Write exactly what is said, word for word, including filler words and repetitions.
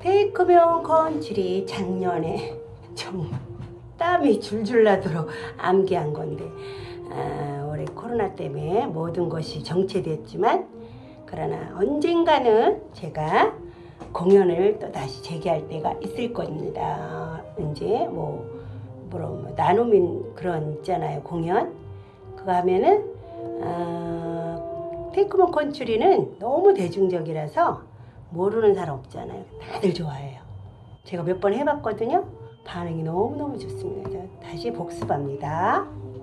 테이크명 컨츄리 작년에 정말 땀이 줄줄 나도록 암기한 건데 아, 올해 코로나 때문에 모든 것이 정체되었지만 그러나 언젠가는 제가 공연을 또 다시 재개할 때가 있을 겁니다. 이제 뭐 뭐로 뭐 나눔인 그런 있잖아요, 공연. 그거 하면은 아, 테이크명 컨츄리는 너무 대중적이라서 모르는 사람 없잖아요. 다들 좋아해요. 제가 몇 번 해봤거든요. 반응이 너무너무 좋습니다. 다시 복습합니다.